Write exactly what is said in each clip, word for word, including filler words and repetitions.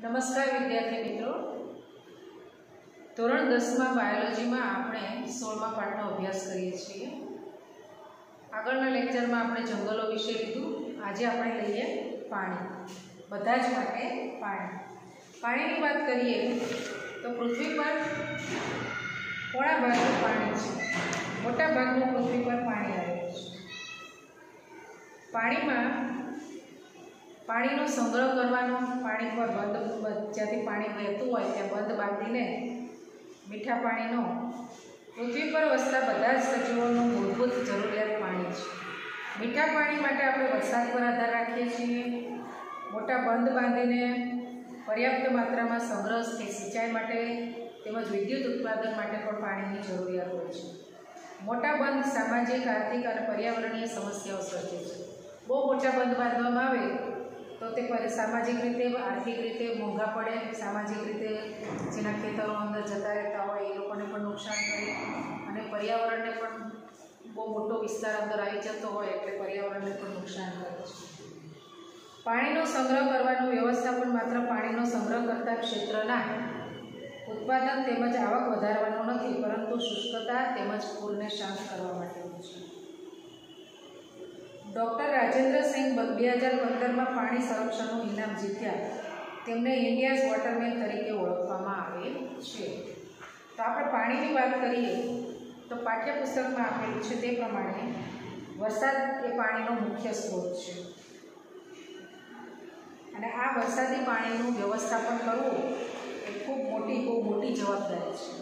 નમસ્કાર વિદ્યાર્થી મિત્રો, ધોરણ દસમાં બાયોલોજીમાં આપણે સોળમા પાઠનો અભ્યાસ કરીએ છીએ. આગળના લેક્ચરમાં આપણે જંગલો વિશે લીધું. આજે આપણે લઈએ પાણી. બધા જ માટે પાણી. પાણીની વાત કરીએ તો પૃથ્વી પર પોણા ભાગનું પાણી છે. મોટા ભાગનું પૃથ્વી પર પાણી આવેલું છે. પાણીમાં પાણીનો સંગ્રહ કરવાનો, પાણી પર બંધ, જ્યાંથી પાણી વહેતું હોય ત્યાં બંધ બાંધીને મીઠા પાણીનો પૃથ્વી પર વસતા બધા જ સજીવોનું મૂળભૂત જરૂરિયાત પાણી છે. મીઠા પાણી માટે આપણે વરસાદ પર આધાર રાખીએ છીએ. મોટા બંધ બાંધીને પર્યાપ્ત માત્રામાં સંગ્રહ કે સિંચાઈ માટે તેમજ વિદ્યુત ઉત્પાદન માટે પણ પાણીની જરૂરિયાત હોય છે. મોટા બંધ સામાજિક, આર્થિક અને પર્યાવરણીય સમસ્યાઓ સર્જે છે. બહુ મોટા બંધ બાંધવામાં આવે તો તે સામાજિક રીતે, આર્થિક રીતે મોંઘા પડે. સામાજિક રીતે જેના ખેતરો અંદર જતા રહેતા હોય એ લોકોને પણ નુકસાન કરે અને પર્યાવરણને પણ બહુ મોટો વિસ્તાર અંદર આવી જતો હોય એટલે પર્યાવરણને પણ નુકસાન કરે છે. પાણીનો સંગ્રહ કરવાનું વ્યવસ્થાપન માત્ર પાણીનો સંગ્રહ કરતા ક્ષેત્રના ઉત્પાદન તેમજ આવક વધારવાનો નથી, પરંતુ શુષ્કતા તેમજ પૂરને શાંત કરવા માટેનું છે. ડૉક્ટર રાજેન્દ્ર સિંહ બે હજાર પંદરમાં પાણી સંરક્ષણનું ઇનામ જીત્યા. તેમને ઇન્ડિયાઝ વોટરમેન તરીકે ઓળખવામાં આવે છે. તો આપણે પાણીની વાત કરીએ તો પાઠ્યપુસ્તકમાં આપેલું છે તે પ્રમાણે વરસાદ એ પાણીનો મુખ્ય સ્ત્રોત છે અને આ વરસાદી પાણીનું વ્યવસ્થાપન કરવું એ ખૂબ મોટી બહુ મોટી જવાબદારી છે.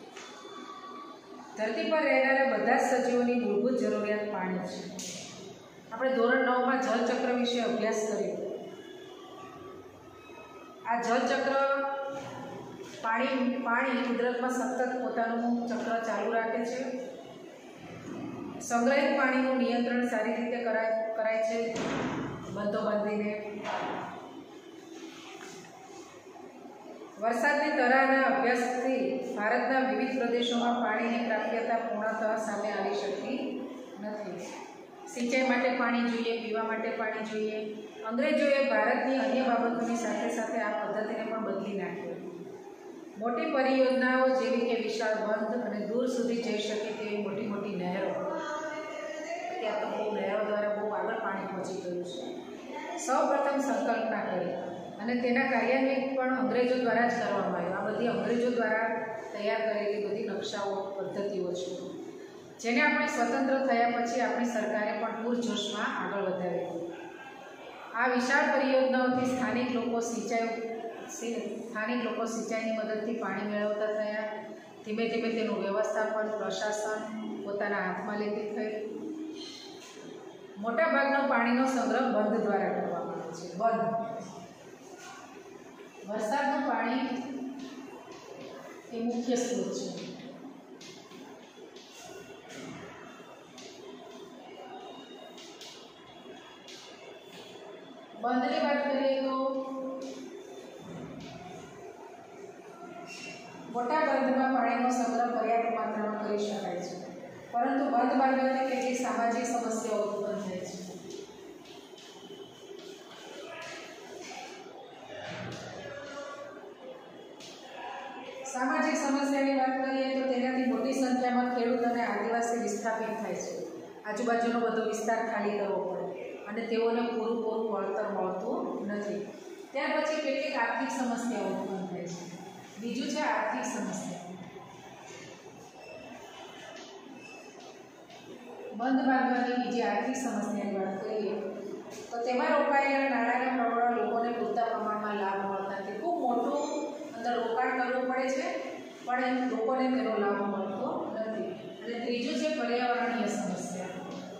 ધરતી પર રહેનારા બધા જ સજીવોની મૂળભૂત જરૂરિયાત પાણી છે. આપણે ધોરણ નવમાં જળચક્ર વિશે અભ્યાસ કર્યો. આ જળચક્ર પાણી પાણી કુદરતમાં સતત પોતાનું ચક્ર ચાલુ રાખે છે. સંગ્રહિત પાણીનું નિયંત્રણ સારી રીતે કરાય કરાય છે બંધો બાંધીને. વરસાદની તરાહના અભ્યાસથી ભારતના વિવિધ પ્રદેશોમાં પાણીની પ્રાપ્યતા પૂર્ણતઃ સામે આવી શકતી નથી. સિંચાઈ માટે પાણી જોઈએ, પીવા માટે પાણી જોઈએ. અંગ્રેજોએ ભારતની અન્ય બાબતોની સાથે સાથે આ પદ્ધતિને પણ બદલી નાખી. મોટી પરિયોજનાઓ જેવી કે વિશાળ બંધ અને દૂર સુધી જઈ શકે તેવી મોટી મોટી નહેરો, ત્યાં તો બહુ નહેરો દ્વારા બહુ આગળ પાણી પહોંચી ગયું છે. સૌ પ્રથમ સંકલ્પના કરી અને તેના કાર્યાન્વયન પણ અંગ્રેજો દ્વારા જ કરવામાં આવ્યું. આ બધી અંગ્રેજો દ્વારા તૈયાર કરેલી બધી નકશાઓ, પદ્ધતિઓ છે જેને આપણે સ્વતંત્ર થયા પછી આપણી સરકારે પણ પૂરજોશમાં આગળ વધારી. આ વિશાળ પરિયોજનાઓથી સ્થાનિક લોકો સિંચાઈ સ્થાનિક લોકો સિંચાઈની મદદથી પાણી મેળવતા થયા. ધીમે ધીમે તેનું વ્યવસ્થાપન, પ્રશાસન પોતાના હાથમાં લેતી થઈ. મોટાભાગનો પાણીનો સંગ્રહ બંધ દ્વારા કરવામાં આવે છે. બંધ વરસાદનું પાણી એ મુખ્ય સ્ત્રોત છે. બંધની વાત કરીએ તો મોટા બંધમાં પાણીનો સંગ્રહ પર્યાપ્ત માત્રામાં કરી શકાય છે, પરંતુ બંધ બાંધવાથી કેટલીક સામાજિક સમસ્યાઓ ઉત્પન્ન થાય છે. સામાજિક સમસ્યાની વાત કરીએ તો તેનાથી મોટી સંખ્યામાં ખેડૂત અને આદિવાસી વિસ્થાપિત થાય છે. આજુબાજુનો બધો વિસ્તાર ખાલી કરવો પડે અને તેઓને પૂરું પૂરું વળતર મળતું નથી. ત્યાર પછી કેટલીક આર્થિક સમસ્યાઓ ઉત્પન્ન થાય છે. બીજું છે આર્થિક સમસ્યા. બંધ બાંધવાની બીજી આર્થિક સમસ્યાની વાત કરીએ તો તેમાં રોકાયેલા નાણાંના પ્રમાણ લોકોને પૂરતા પ્રમાણમાં લાભ મળતા નથી. ખૂબ મોટું અંદર રોકાણ કરવું પડે છે પણ લોકોને તેનો લાભ મળતો નથી. અને ત્રીજું છે પર્યાવરણીય સમસ્યા.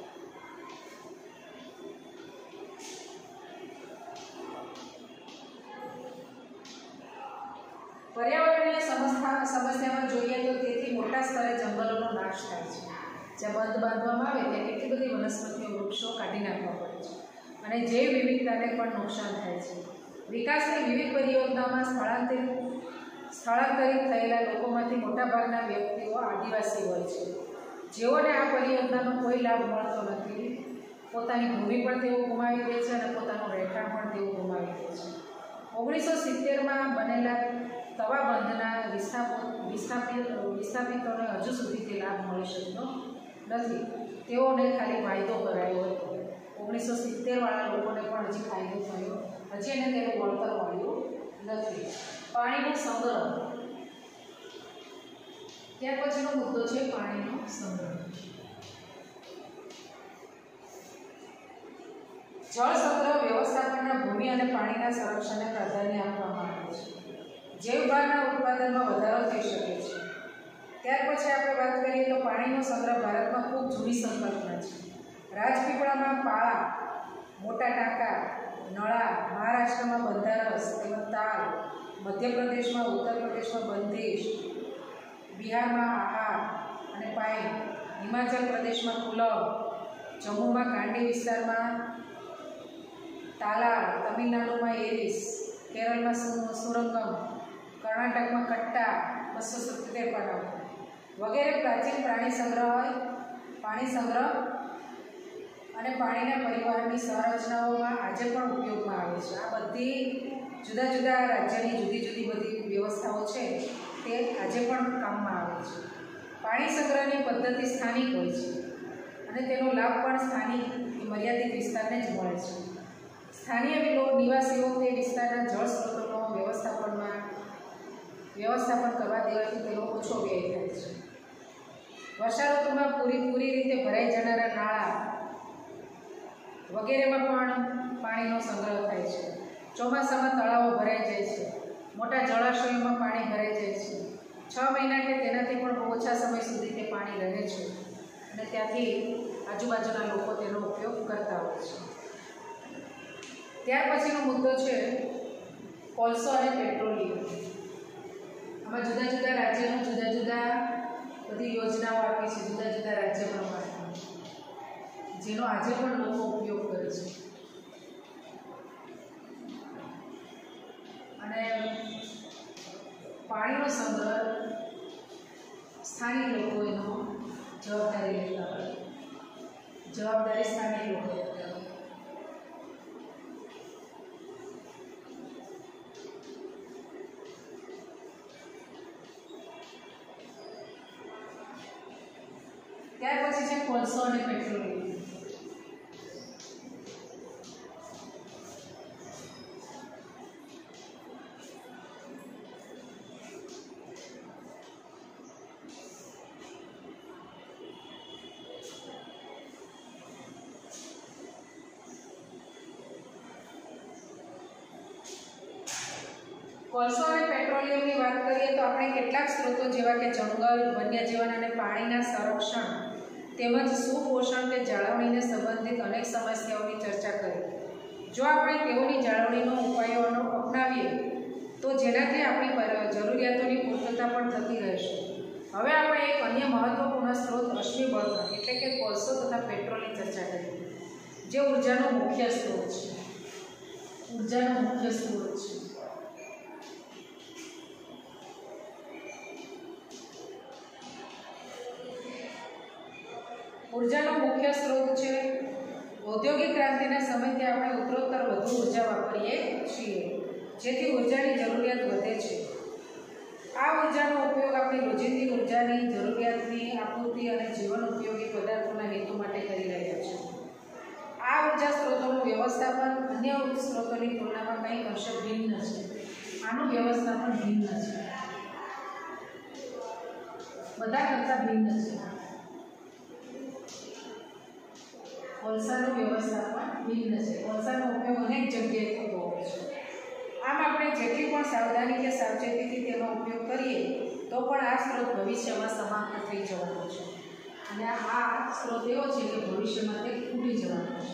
પર્યાવરણીય સમસ્યા સમસ્યામાં જોઈએ તો તેથી મોટા સ્તરે જંગલોનો નાશ થાય છે. જ્યાં બંધ બાંધવામાં આવે ત્યાં કેટલી બધી વનસ્પતિઓ, વૃક્ષો કાઢી નાખવા પડે છે અને જૈવ વિવિધતાને પણ નુકસાન થાય છે. વિકાસની વિવિધ પરિયોજનાઓમાં સ્થળાંતરિત સ્થળાંતરિત થયેલા લોકોમાંથી મોટાભાગના વ્યક્તિઓ આદિવાસી હોય છે, જેઓને આ પરિયોજનાનો કોઈ લાભ મળતો નથી. પોતાની ભૂમિ પણ તેઓ ગુમાવી દે છે અને પોતાનું રહેઠાણ પણ તેઓ ગુમાવી દે છે. ઓગણીસો સિત્તેરમાં બનેલા તવા બંધના વિસ્થાપિત વિસ્થાપિત વિસ્થાપિતોને હજુ સુધી તે લાભ મળી શકતો નથી. તેઓને ખાલી ફાયદો કરાયો હતો. ઓગણીસો સિત્તેર વાળા લોકોને પણ હજી ફાયદો થયો, હજી એને તેનું વળતર મળ્યું નથી. પાણીનો સંગ્રહ. ત્યાર પછીનો મુદ્દો છે પાણીનો સંગ્રહ. જળ સંગ્રહ વ્યવસ્થાપનના ભૂમિ અને પાણીના સંરક્ષણને પ્રાધાન્ય આપવામાં આવે છે. જૈવભારના ઉત્પાદનમાં વધારો થઈ શકે છે. ત્યાર પછી આપણે વાત કરીએ તો પાણીનો સંગ્રહ ભારતમાં ખૂબ જૂની સંકલ્પના છે. રાજપીપળામાં પાળા, મોટા ટાંકા, નળા, મહારાષ્ટ્રમાં બંધારસ તેમજ તાલ, મધ્યપ્રદેશમાં, ઉત્તર પ્રદેશમાં બંધેશ, બિહારમાં આહાર અને પાઇન, હિમાચલ પ્રદેશમાં કુલબ, જમ્મુમાં કાંડી વિસ્તારમાં તાલાળ, તમિલનાડુમાં એરિસ, કેરળમાં સુરંગમ, કર્ણાટકમાં કટ્ટા, બસો સિત્તેર પડાવ વગેરે પ્રાચીન પ્રાણી સંગ્રહ પાણી સંગ્રહ અને પાણીના પરિવહનની સંરચનાઓમાં આજે પણ ઉપયોગમાં આવે છે. આ બધી જુદા જુદા રાજ્યની જુદી જુદી બધી વ્યવસ્થાઓ છે તે આજે પણ કામમાં આવે છે. પાણી સંગ્રહની પદ્ધતિ સ્થાનિક હોય છે અને તેનો લાભ પણ સ્થાનિક મર્યાદિત વિસ્તારને જ મળે છે. સ્થાનિય નિવાસીઓ તે વિસ્તારના જળ સ્ત્રોતોનો વ્યવસ્થાપનમાં વ્યવસ્થાપન કરવા દેવાથી તેનો ઓછો વ્યય થાય છે. વર્ષા ઋતુમાં પૂરી પૂરી રીતે ભરાઈ જનારા નાળા વગેરેમાં પણ પાણીનો સંગ્રહ થાય છે. ચોમાસામાં તળાવો ભરાઈ જાય છે. મોટા જળાશયોમાં પાણી ભરાઈ જાય છે. છ મહિના કે તેનાથી પણ ઓછા સમય સુધી તે પાણી રહે છે અને ત્યાંથી આજુબાજુના લોકો તેનો ઉપયોગ કરતા હોય છે. ત્યાર પછીનો મુદ્દો છે કોલસો અને પેટ્રોલિયમ. આમાં જુદા જુદા રાજ્યનો જુદા જુદા બધી યોજનાઓ આપી છે, જુદા જુદા રાજ્ય પ્રમાણે, જેનો આજે પણ લોકો ઉપયોગ કરે છે. અને પાણીનો સંગ્રહ સ્થાનિક લોકો એનો જવાબદારી લેતા હોય, જવાબદારી સ્થાનિક લોકો લેતા હોય. ત્યાર પછી છે કોલસો અને પેટ્રોલિયમ. કોલસો અને પેટ્રોલિયમની વાત કરીએ તો આપણે કેટલાક સ્ત્રોતો જેવા કે જંગલ, વન્યજીવન અને પાણીના સંરક્ષણ તેમજ સુપોષણ કે જાળવણીને સંબંધિત અનેક સમસ્યાઓની ચર્ચા કરી. જો આપણે તેઓની જાળવણીનો ઉપાયોનો અપનાવીએ તો જેનાથી આપણી જરૂરિયાતોની પૂર્તતા પણ થતી રહેશે. હવે આપણે એક અન્ય મહત્વપૂર્ણ સ્ત્રોત અશ્મિ બળતણ એટલે કે કોલસો તથા પેટ્રોલની ચર્ચા કરીએ, જે ઉર્જાનો મુખ્ય સ્ત્રોત છે. ઉર્જાનો મુખ્ય સ્ત્રોત છે. ઉર્જાનો મુખ્ય સ્ત્રોત છે. ઔદ્યોગિક ક્રાંતિના સમયથી આપણે ઉત્તરોત્તર વધુ ઉર્જા વાપરીએ છીએ, જેથી ઉર્જાની જરૂરિયાત વધે છે. આ ઉર્જાનો ઉપયોગ આપણી રોજિંદી ઉર્જાની જરૂરિયાતની આપૂર્તિ અને જીવન ઉપયોગી પદાર્થોના હેતુ માટે કરી રહ્યા છીએ. આ ઉર્જા સ્ત્રોતોનું વ્યવસ્થાપન અન્ય સ્ત્રોતોની તુલનામાં કંઈક અંશે ભિન્ન છે. આનું વ્યવસ્થાપન ભિન્ન છે, બધા કરતાં ભિન્ન છે. કોલસાનું વ્યવસ્થાપન ભિન્ન છે. કોલસાનો ઉપયોગ અનેક જગ્યાએ થતો હોય છે. આમ આપણે જેટલી પણ સાવધાની કે સાવચેતીથી તેનો ઉપયોગ કરીએ તો પણ આ સ્ત્રોત ભવિષ્યમાં સમાપ્ત થઈ જવાનો છે અને આ સ્ત્રોત એવો છે કે ભવિષ્યમાં તે ખૂટી જવાનો છે.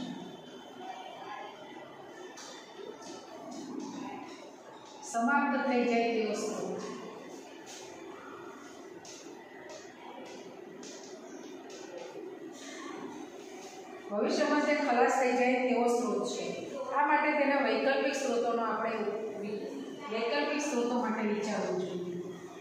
સમાપ્ત થઈ જાય તેવો સ્ત્રોત. ભવિષ્યમાં તે ખલાસ થઈ જાય તેવો સ્ત્રોત છે. આ માટે તેના વૈકલ્પિક સ્ત્રોતોનો આપણે વૈકલ્પિક સ્ત્રોતો માટે વિચારવું જોઈએ.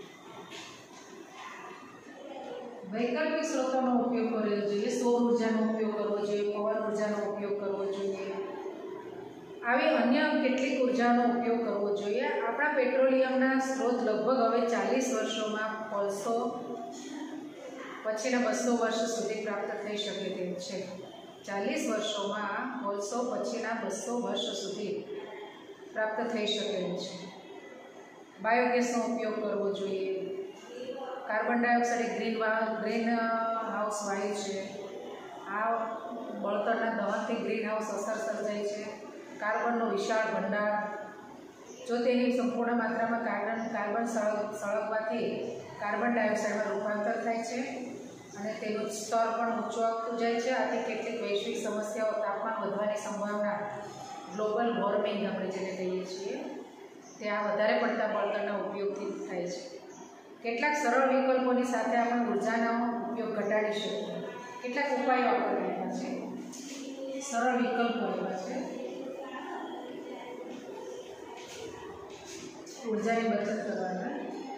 વૈકલ્પિક સ્ત્રોતોનો ઉપયોગ કરવો જોઈએ. સૌર ઉર્જાનો ઉપયોગ કરવો જોઈએ, પવન ઉર્જાનો ઉપયોગ કરવો જોઈએ. આવી અન્ય કેટલીક ઉર્જાનો ઉપયોગ કરવો જોઈએ? આપણા પેટ્રોલિયમના સ્ત્રોત લગભગ હવે ચાલીસ વર્ષોમાં કોલસો પછીના બસો વર્ષ સુધી પ્રાપ્ત થઈ શકે તેમ છે. ચાલીસ વર્ષોમાં કોલસો પછીના બસો વર્ષ સુધી પ્રાપ્ત થઈ શકે એમ છે. બાયોગેસનો ઉપયોગ કરવો જોઈએ. Carbon dioxide green green house વાયુ છે. આ બળતણના દહનથી ગ્રીન હાઉસ અસર સર્જાય છે. કાર્બનનો વિશાળ ભંડાર, જો તેની સંપૂર્ણ માત્રામાં કાર્બન કાર્બન સળગવાથી કાર્બન ડાયોક્સાઇડમાં રૂપાંતર થાય છે અને તેનું સ્તર પણ ઊંચું આવતું જાય છે. આથી કેટલીક વૈશ્વિક સમસ્યાઓ, તાપમાન વધવાની સંભાવના, ગ્લોબલ વોર્મિંગ આપણે જેને કહીએ છીએ, તે આ વધારે પડતા બળતણના ઉપયોગથી થાય છે. કેટલાક સરળ વિકલ્પોની સાથે આપણે ઉર્જાનો ઉપયોગ ઘટાડી શકીએ. કેટલાક ઉપાયો આપણે આપ્યા છે, સરળ વિકલ્પો એવા છે ઉર્જાની બચત કરવાના.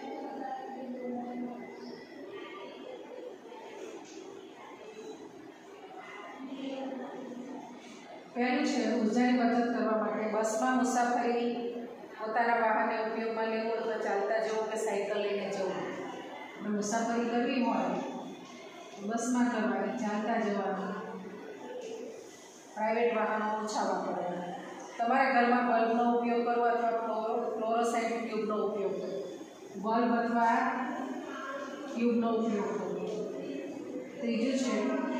પહેલું છે ઉર્જાની બચત કરવા માટે બસમાં મુસાફરી, પોતાના વાહનને ઉપયોગમાં લેવું અથવા ચાલતા જવું કે સાયકલ લઈને જવું. મુસાફરી કરવી હોય બસમાં કરવાની, ચાલતા જવાનું, પ્રાઇવેટ વાહનો ઓછા વાપરવાના. તમારા ઘરમાં બલ્બનો ઉપયોગ કરવો અથવા ફ્લોરોસેન્ટ ટ્યુબનો ઉપયોગ કરવો. બલ્બ અથવા ટ્યુબનો ઉપયોગ કરવો. ત્રીજું છે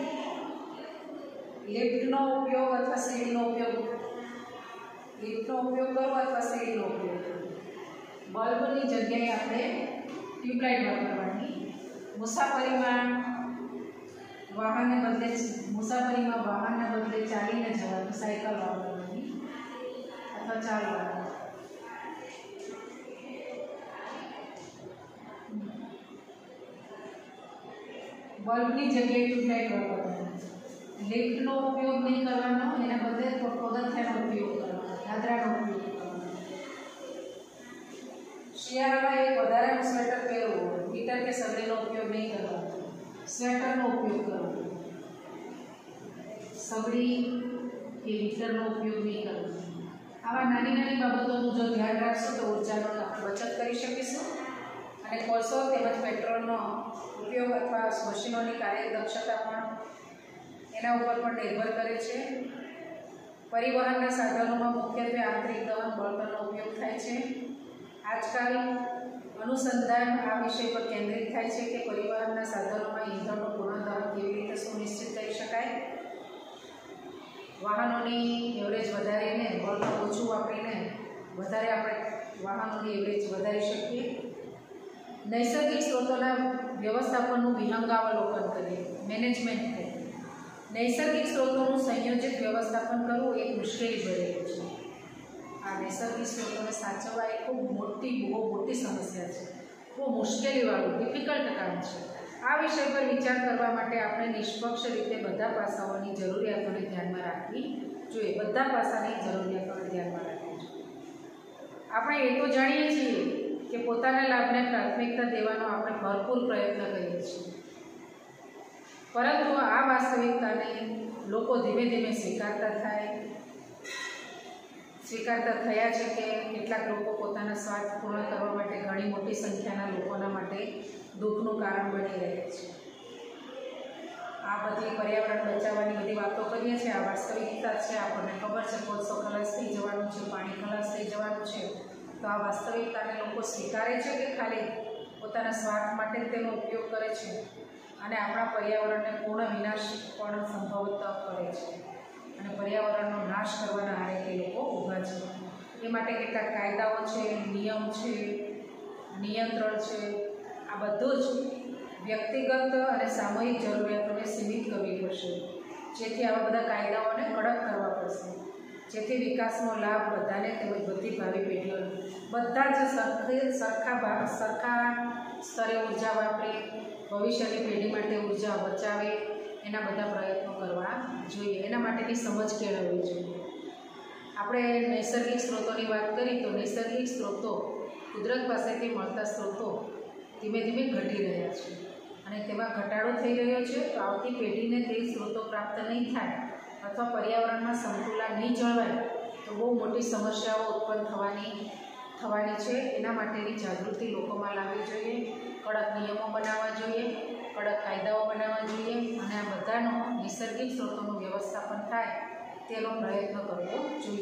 લિફ્ટનો ઉપયોગ અથવા સીડીનો ઉપયોગ લિફ્ટનો ઉપયોગ કરવો અથવા સીડીનો ઉપયોગ કરવો. બલ્બની જગ્યાએ આપણે ટ્યુબલાઇટ વાપરવાની. મુસાફરીમાં વાહનને બદલે મુસાફરીમાં વાહનને બદલે ચાલીને જવાનું, સાયકલ વાપરવાની અથવા ચાલવાનું. બલ્બની જગ્યાએ ટ્યુબલાઇટ વાપરવાની. લિફ્ટનો ઉપયોગ નહીં કરવાનો, એના બદલે પગથિયાનો ઉપયોગ કરવાનો, દાદરાનો ઉપયોગ કરવાનો. શિયાળામાં એક વધારાનું સ્વેટર પહેરવું, હીટર કે સગડીનો ઉપયોગ નહીં કરવાનો, સ્વેટરનો ઉપયોગ કરવાનો. સગડી કે હીટરનો ઉપયોગ નહીં કરવાનો. આવા નાની નાની બાબતોનું જો ધ્યાન રાખશું તો ઉર્જાનો આપણે બચત કરી શકીશું અને કોલસો તેમજ પેટ્રોલનો ઉપયોગ અથવા મશીનોની કાર્યદક્ષતા પણ એના ઉપર પણ નિર્ભર કરે છે. પરિવહનના સાધનોમાં મુખ્યત્વે આંતરિક દહન બળતણનો ઉપયોગ થાય છે. આજકાલ અનુસંધાન આ વિષય પર કેન્દ્રિત થાય છે કે પરિવહનના સાધનોમાં ઈંધણનું પુનઃદહન કેવી રીતે સુનિશ્ચિત કરી શકાય. વાહનોની એવરેજ વધારીને, બળતણ ઓછું વાપરીને વધારે આપણે વાહનોની એવરેજ વધારી શકીએ. નૈસર્ગિક સ્ત્રોતોના વ્યવસ્થાપનનું વિહંગાવલોકન કરીએ, મેનેજમેન્ટ કરીએ. નૈસર્ગિક સ્ત્રોતોનું સંયોજિત વ્યવસ્થાપન કરવું એક મુશ્કેલી ભરેલું છે. આ નૈસર્ગિક સ્ત્રોતોને સાચવવા એ ખૂબ મોટી બહુ મોટી સમસ્યા છે, બહુ મુશ્કેલીવાળું ડિફિકલ્ટ કામ છે. આ વિષય પર વિચાર કરવા માટે આપણે નિષ્પક્ષ રીતે બધા પાસાઓની જરૂરિયાતોને ધ્યાનમાં રાખવી જોઈએ. બધા પાસાની જરૂરિયાતોને ધ્યાનમાં રાખવી જોઈએ. આપણે એ તો જાણીએ છીએ કે પોતાના લાભને પ્રાથમિકતા દેવાનો આપણે ભરપૂર પ્રયત્ન કરીએ છીએ, પરંતુ આ વાસ્તવિકતાને લોકો ધીમે ધીમે સ્વીકારતા થાય સ્વીકારતા થયા છે કે કેટલાક લોકો પોતાના સ્વાર્થ પૂર્ણ કરવા માટે ઘણી મોટી સંખ્યાના લોકોના માટે દુઃખનું કારણ બની રહે છે. આ બધી પર્યાવરણ બચાવવાની બધી વાતો કરીએ છીએ, આ વાસ્તવિકતા છે. આપણને ખબર છે કોલસો ખલાસ થઈ જવાનું છે, પાણી ખલાસ થઈ જવાનું છે. તો આ વાસ્તવિકતાને લોકો સ્વીકારે છે કે ખાલી પોતાના સ્વાર્થ માટે તેનો ઉપયોગ કરે છે અને આપણા પર્યાવરણને પૂર્ણ વિનાશ પણ સંભવત કરે છે અને પર્યાવરણનો નાશ કરવાના આરે તે લોકો ઊભા છે. એ માટે કેટલાક કાયદાઓ છે, નિયમ છે, નિયંત્રણ છે. આ બધું જ વ્યક્તિગત અને સામૂહિક જરૂરિયાતોને સીમિત કરવી પડશે, જેથી આવા બધા કાયદાઓને કડક કરવા પડશે, જેથી વિકાસનો લાભ બધાને તેમજ બધી ભાવિ પેઢીઓને બધા જ સરખી સરખા સરખા સ્તરે ઉર્જા વાપરી ભવિષ્યની પેઢી માટે ઉર્જા બચાવે એના બધા પ્રયત્નો કરવા જોઈએ. એના માટેની સમજ કેળવવી જોઈએ. આપણે નૈસર્ગિક સ્ત્રોતોની વાત કરી તો નૈસર્ગિક સ્ત્રોતો, કુદરત પાસેથી મળતા સ્ત્રોતો ધીમે ધીમે ઘટી રહ્યા છે અને તેમાં ઘટાડો થઈ રહ્યો છે. તો આવતી પેઢીને તે સ્ત્રોતો પ્રાપ્ત નહીં થાય અથવા પર્યાવરણમાં સંતુલન નહીં જળવાય તો બહુ મોટી સમસ્યાઓ ઉત્પન્ન થવાની થવાની છે. એના માટેની જાગૃતિ લોકોમાં લાવવી જોઈએ, કડક નિયમો બનાવવા જોઈએ, કડક કાયદાઓ બનાવવા જોઈએ અને આ બધાનો નૈસર્ગિક સ્ત્રોતોનું વ્યવસ્થાપન થાય તેનો પ્રયત્ન કરવો જોઈએ.